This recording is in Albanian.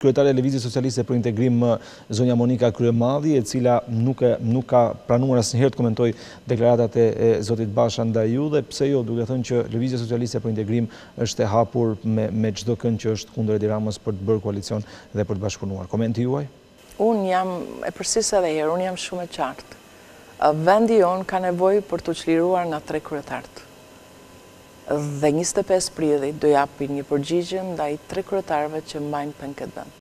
kryetare e Lëvizjes Socialiste për Integrim, zonja Monika Kryemalli, e cila nuk ka pranuar asnjëherë të komentoj deklaratat e zotit Basha ndaj ju, dhe pse jo, duke thënë që Lëvizja Socialiste për Integrim është e hapur me çdo kënd që është kundër Edi Ramës për të bërë koalicion dhe për të bashkëpunuar. Komenti juaj? Unë jam, e përsisë edhe herë, unë jam shumë e qartë. Vendi jonë ka nevojë për të çliruar nga 3 kryetarët. Dhe 25 prillit do japin një përgjigje ndaj 3 kryetarëve që mbajnë peng këtë vend.